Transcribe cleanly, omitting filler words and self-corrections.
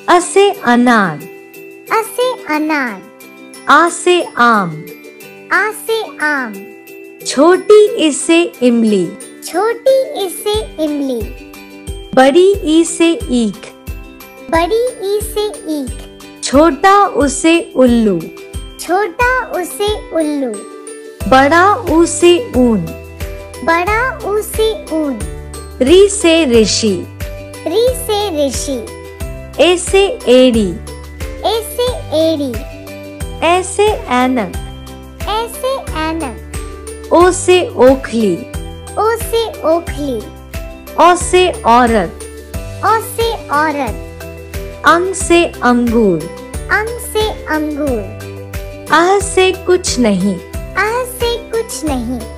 अ से अनार, अ से अनार। आ से आम, आ से आम। छोटी ई से इमली, छोटी ई से इमली। बड़ी ई से ईख, बड़ी ई से ईख। छोटा उ से उल्लू, छोटा उ से उल्लू। बड़ा ऊ से ऊन, बड़ा ऊ से ऊन। री से ऋषि, री से ऋषि। ए से एड़ी, ए से एड़ी। ए से ऐनक, ए से ऐनक। ओ से ओखली, ओ से ओखली। औ से औरत, औ से औरत। अंग से अंगूर, अंग से अंगूर। आह से कुछ नहीं, आह से कुछ नहीं।